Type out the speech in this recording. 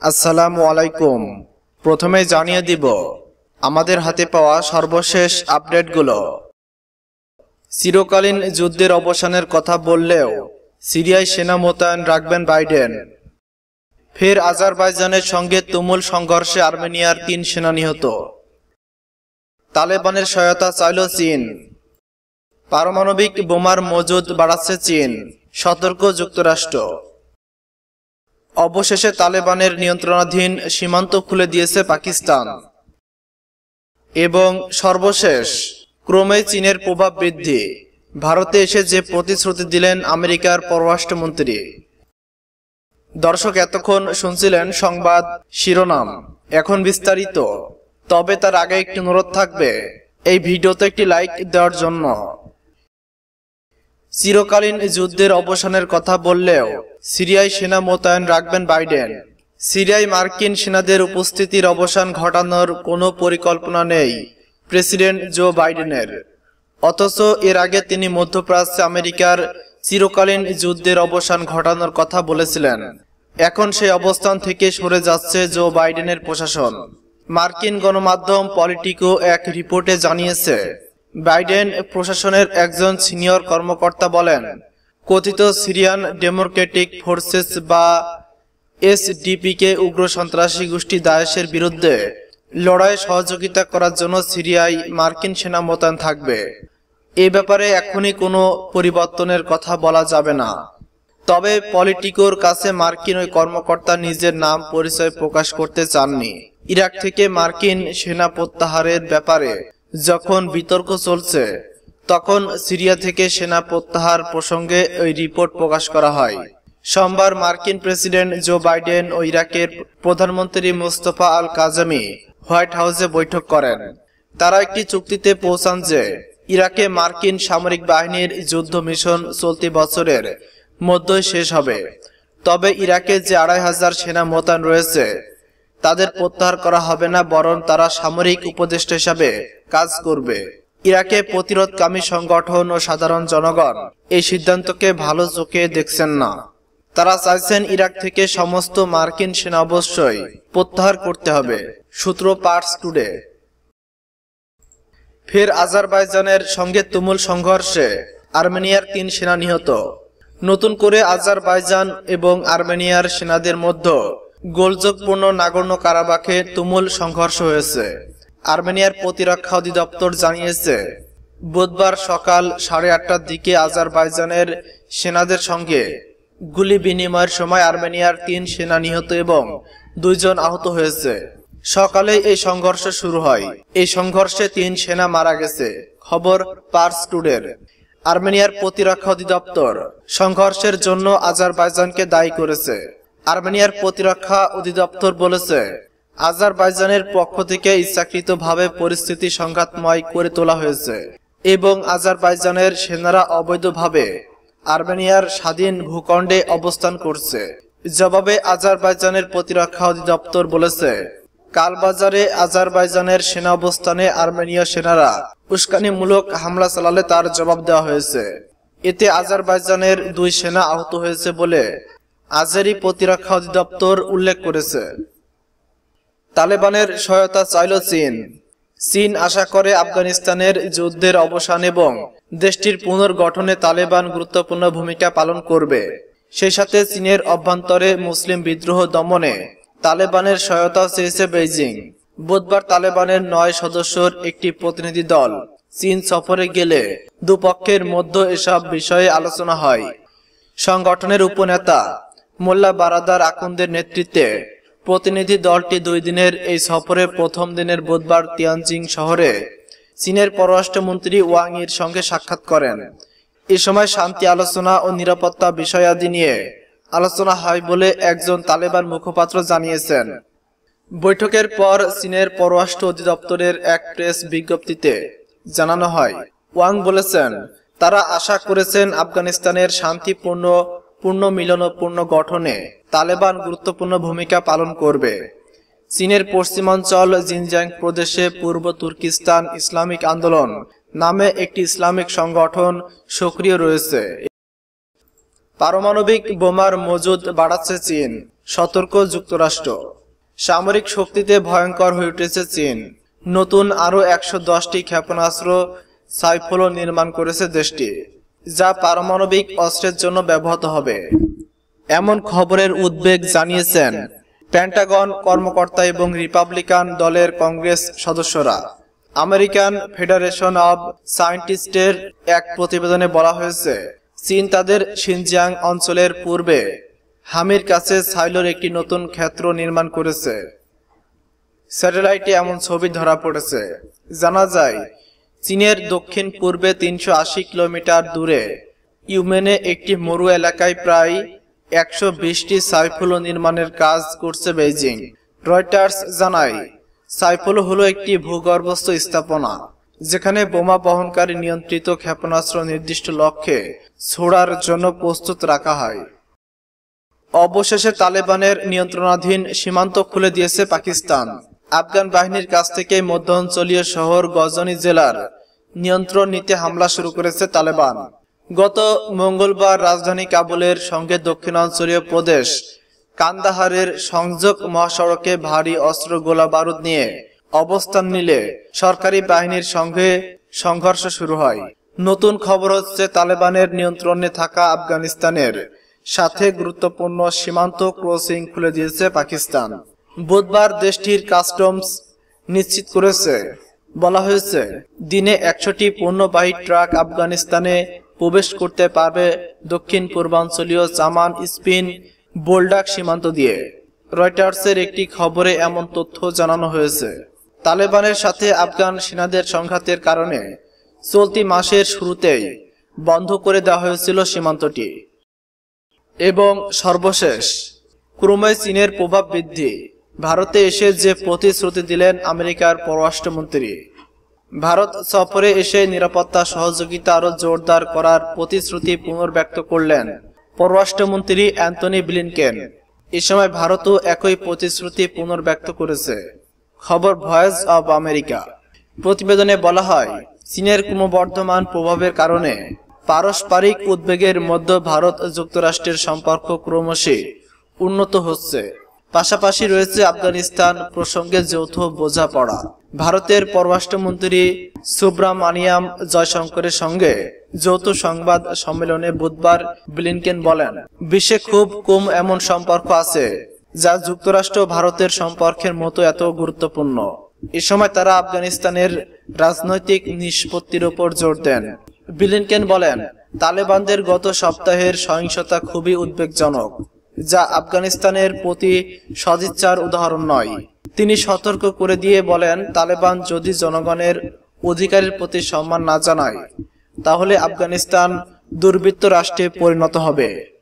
আসসালামু আলাইকুম। প্রথমে জানিয়ে দিব আমাদের হাতে পাওয়া সর্বশেষ আপডেটগুলো। চিরকালীন যুদ্ধের অবসানের কথা বললেও সিরিয়ায় সেনা মোতায়েন রাখবেন বাইডেন। ফের আজারবাইজানের সঙ্গে তুমুল সংঘর্ষে আর্মেনিয়ার ৩ সেনা নিহত। তালেবানের সহায়তা চাইল চীন। পারমাণবিক বোমার মজুদ বাড়াচ্ছে চীন, সতর্ক যুক্তরাষ্ট্র। অবশেষে তালেবানের নিয়ন্ত্রণাধীন সীমান্ত খুলে দিয়েছে পাকিস্তান। এবং সর্বশেষ, ক্রমে চীনের প্রভাব বৃদ্ধি। ভারতে এসে যে প্রতিশ্রুতি দিলেন আমেরিকার পররাষ্ট্রমন্ত্রী। দর্শক, এতক্ষণ শুনছিলেন সংবাদ শিরোনাম, এখন বিস্তারিত। তবে তার আগে একটি অনুরোধ থাকবে, এই ভিডিওতে একটি লাইক দেওয়ার জন্য। চিরকালীন যুদ্ধের অবসানের কথা বললেও সিরিয়ায় সেনা মোতায়েন রাখবেন বাইডেন। সিরিয়ায় মার্কিন সেনাদের উপস্থিতির অবসান ঘটানোর কোনো পরিকল্পনা নেই প্রেসিডেন্ট জো বাইডেনের। অথচ এর আগে তিনি মধ্যপ্রাচ্যে আমেরিকার চিরকালীন যুদ্ধের অবসান ঘটানোর কথা বলেছিলেন। এখন সেই অবস্থান থেকে সরে যাচ্ছে জো বাইডেনের প্রশাসন। মার্কিন গণমাধ্যম পলিটিকো এক রিপোর্টে জানিয়েছে, বাইডেন প্রশাসনের একজন সিনিয়র কর্মকর্তা বলেন, কথিত সিরিয়ান ডেমোক্রেটিক ফোর্সেস বা এসডিপিকে উগ্র সন্ত্রাসী গোষ্ঠী দায়েশের বিরুদ্ধে লড়াইয়ে সহযোগিতা করার জন্য সিরিয়ায় মার্কিন সেনা মোতায়েন থাকবে। এ ব্যাপারে এখনই কোনো পরিবর্তনের কথা বলা যাবে না। তবে পলিটিকোর কাছে মার্কিন ওই কর্মকর্তা নিজের নাম পরিচয় প্রকাশ করতে চাননি। ইরাক থেকে মার্কিন সেনা প্রত্যাহারের ব্যাপারে যখন বিতর্ক চলছে, তখন সিরিয়া থেকে সেনা প্রত্যাহার প্রসঙ্গে ওই রিপোর্ট প্রকাশ করা হয়। সোমবার মার্কিন প্রেসিডেন্ট জো বাইডেন ও ইরাকের প্রধানমন্ত্রী মুস্তফা আল কাজামি হোয়াইট হাউসে বৈঠক করেন। তারা একটি চুক্তিতে পৌঁছান যে ইরাকে মার্কিন সামরিক বাহিনীর যুদ্ধ মিশন চলতি বছরের মধ্যে শেষ হবে। তবে ইরাকে যে ২৫০০ সেনা মোতায়েন রয়েছে তাদের প্রত্যাহার করা হবে না, বরং তারা সামরিক উপদেষ্টা হিসাবে কাজ করবে। ইরাকে প্রতিরোধকামী সংগঠন ও সাধারণ জনগণ এই সিদ্ধান্তকে ভালো চোখে দেখছেন না। তারা চাইছেন ইরাক থেকে সমস্ত মার্কিন সেনা অবশ্যই প্রত্যাহার করতে হবে। সূত্র পার্স টুডে। ফের আজারবাইজানের সঙ্গে তুমুল সংঘর্ষে আর্মেনিয়ার ৩ সেনা নিহত। নতুন করে আজারবাইজান এবং আর্মেনিয়ার সেনাদের মধ্যে গোলযোগপূর্ণ নাগর্নো কারাবাখে তুমুল সংঘর্ষ হয়েছে। আর্মেনিয়ার প্রতিরক্ষা অধিদপ্তর জানিয়েছে, বুধবার সকাল ৮:৩০টার দিকে আজারবাইজানের সেনাদের সঙ্গে গুলি বিনিময়ের সময় আর্মেনিয়ার ৩ সেনা নিহত এবং ২ জন আহত হয়েছে। সকালে এই সংঘর্ষ শুরু হয়। এই সংঘর্ষে ৩ সেনা মারা গেছে, খবর পার্স টুডের। আর্মেনিয়ার প্রতিরক্ষা অধিদপ্তর সংঘর্ষের জন্য আজারবাইজানকে দায়ী করেছে। আর্মেনিয়ার প্রতিরক্ষা অধিদপ্তর বলেছে, আজারবাইজানের পক্ষ থেকে ইচ্ছাকৃতভাবে পরিস্থিতি সংঘাতময় করে তোলা হয়েছে এবং আজারবাইজানের সেনারা অবৈধভাবে আর্মেনিয়ার স্বাধীন ভূখণ্ডে অবস্থান করছে। জবাবে আজারবাইজানের প্রতিরক্ষা অধিদপ্তর বলেছে, কালবাজারে আজারবাইজানের সেনা অবস্থানে আর্মেনীয় সেনারা উস্কানিমূলক হামলা চালালে তার জবাব দেওয়া হয়েছে। এতে আজারবাইজানের ২ সেনা আহত হয়েছে বলে আজেরি প্রতিরক্ষা অধিদপ্তর উল্লেখ করেছে। তালেবানের সহায়তা চাইল চীন। চীন আশা করে আফগানিস্তানের যুদ্ধের অবসান এবং দেশটির পুনর্গঠনে তালেবান গুরুত্বপূর্ণ ভূমিকা পালন করবে। সেই সাথে চীনের অভ্যন্তরে মুসলিম বিদ্রোহ দমনে তালেবানের সহায়তা চেয়েছে বেইজিং। বুধবার তালেবানের ৯ সদস্যের একটি প্রতিনিধি দল চীন সফরে গেলে দুপক্ষের মধ্যে এসব বিষয়ে আলোচনা হয়। সংগঠনের উপনেতা মোল্লা বারাদার আকুন্দের নেতৃত্বে প্রতিনিধি দলটি ২ দিনের এই সফরে প্রথম দিনের বুধবার তিয়ানজিং শহরে চীনের পররাষ্ট্রমন্ত্রী ওয়াং ইর সঙ্গে সাক্ষাৎ করেন। এ সময় শান্তি আলোচনা ও নিরাপত্তা বিষয়াদি নিয়ে আলোচনা হয় বলে একজন তালেবান মুখপাত্র জানিয়েছেন। বৈঠকের পর চীনের পররাষ্ট্র অধিদপ্তরের এক প্রেস বিজ্ঞপ্তিতে জানানো হয়, ওয়াং বলেছেন, তারা আশা করেছেন আফগানিস্তানের শান্তিপূর্ণ মিলনপূর্ণ গঠনে তালেবান গুরুত্বপূর্ণ ভূমিকা পালন করবে। চীনের পশ্চিমাঞ্চল জিনজিয়াং প্রদেশে পূর্ব তুর্কিস্তান ইসলামিক আন্দোলন নামে একটি ইসলামিক সংগঠন সক্রিয় রয়েছে। পারমাণবিক বোমার মজুদ বাড়াচ্ছে চীন, সতর্ক যুক্তরাষ্ট্র। সামরিক শক্তিতে ভয়ঙ্কর হয়ে উঠেছে চীন। নতুন আরও 110টি ক্ষেপণাস্ত্র সাইফল নির্মাণ করেছে দেশটি, যা পারমাণবিক অস্ত্রের জন্য ব্যবহৃত হবে, এমন খবরের উদ্বেগ জানিয়েছেন পেন্টাগন কর্মকর্তা এবং রিপাবলিকান দলের কংগ্রেস সদস্যরা। আমেরিকান ফেডারেশন অব সায়েন্টিস্টের এক প্রতিবেদনে বলা হয়েছে, চীন তাদের শিনজিয়াং অঞ্চলের পূর্বে হামির কাছে সাইলোর একটি নতুন ক্ষেত্র নির্মাণ করেছে। স্যাটেলাইটে এমন ছবি ধরা পড়েছে। জানা যায়, চীনের দক্ষিণ পূর্বে 380 কিলোমিটার দূরে ইয়েমেনে একটি মরু এলাকায় প্রায় 120টি সাইফল নির্মাণের কাজ করছে বেইজিং। রয়টার্স জানায়, সাইফল হলো একটি ভূগর্ভস্থ স্থাপনা যেখানে বোমা বহনকারী নিয়ন্ত্রিত ক্ষেপণাস্ত্র নির্দিষ্ট লক্ষ্যে ছোড়ার জন্য প্রস্তুত রাখা হয়। অবশেষে তালেবানের নিয়ন্ত্রণাধীন সীমান্ত খুলে দিয়েছে পাকিস্তান। আফগান বাহিনীর কাছ থেকে মধ্যাঞ্চলীয় শহর গজনি জেলার নিয়ন্ত্রণ নিতে হামলা শুরু করেছে তালেবান। গত মঙ্গলবার রাজধানী কাবুলের সঙ্গে দক্ষিণাঞ্চলীয় প্রদেশ কান্দাহারের সংযোগ মহাসড়কে ভারী অস্ত্র গোলা বারুদ নিয়ে অবস্থান নিলে সরকারি বাহিনীর সঙ্গে সংঘর্ষ শুরু হয়। নতুন খবর হচ্ছে, তালেবানের নিয়ন্ত্রণে থাকা আফগানিস্তানের সাথে গুরুত্বপূর্ণ সীমান্ত ক্রসিং খুলে দিয়েছে পাকিস্তান। বুধবার দেশটির কাস্টমস নিশ্চিত করেছে। বলা হয়েছে, দিনে 100টি পণ্যবাহী ট্রাক আফগানিস্তানে প্রবেশ করতে পারবে দক্ষিণ পূর্বাঞ্চলীয় চামান স্পিন বোলডাক সীমান্ত দিয়ে। রয়টার্সের একটি খবরে এমন তথ্য জানানো হয়েছে। তালেবানের সাথে আফগান সেনাদের সংঘাতের কারণে চলতি মাসের শুরুতেই বন্ধ করে দেওয়া হয়েছিল সীমান্তটি। এবং সর্বশেষ, ক্রমে চীনের প্রভাব বৃদ্ধি। ভারতে এসে যে প্রতিশ্রুতি দিলেন আমেরিকার পররাষ্ট্রমন্ত্রী। ভারত সফরে এসে নিরাপত্তা সহযোগিতা আরও জোরদার করার প্রতিশ্রুতি পুনর্ব্যক্ত করলেন পররাষ্ট্রমন্ত্রী অ্যান্টনি ব্লিনকেন। এ সময় ভারতও একই প্রতিশ্রুতি পুনর্ব্যক্ত করেছে। খবর ভয়েস অব আমেরিকা। প্রতিবেদনে বলা হয়, চীনের ক্রমবর্ধমান প্রভাবের কারণে পারস্পরিক উদ্বেগের মধ্যে ভারত যুক্তরাষ্ট্রের সম্পর্ক ক্রমশই উন্নত হচ্ছে। পাশাপাশি রয়েছে আফগানিস্তান প্রসঙ্গে যৌথ বোঝাপড়া। ভারতের পররাষ্ট্রমন্ত্রী সুব্রামানিয়াম জয়শঙ্করের সঙ্গে যৌথ সংবাদ সম্মেলনে বুধবার ব্লিনকেন বলেন, বিশ্বে খুব কম এমন সম্পর্ক আছে যা যুক্তরাষ্ট্র ভারতের সম্পর্কের মতো এত গুরুত্বপূর্ণ। এ সময় তারা আফগানিস্তানের রাজনৈতিক নিষ্পত্তির উপর জোর দেন। ব্লিনকেন বলেন, তালেবানদের গত সপ্তাহের সহিংসতা খুবই উদ্বেগজনক, যা আফগানিস্তানের প্রতি সদিচ্ছার উদাহরণ নয়। তিনি সতর্ক করে দিয়ে বলেন, তালেবান যদি জনগণের অধিকারের প্রতি সম্মান না জানায়, তাহলে আফগানিস্তান দুর্বৃত্ত রাষ্ট্রে পরিণত হবে।